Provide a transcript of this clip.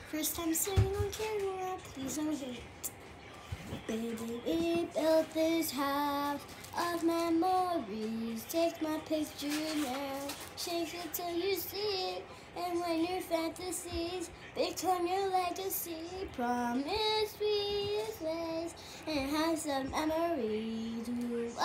First time saying on camera, please don't hate. Baby, we built this house of memories. Take my picture now, shake it till you see it. And when your fantasies become your legacy, promise we face and have some memories. Ooh,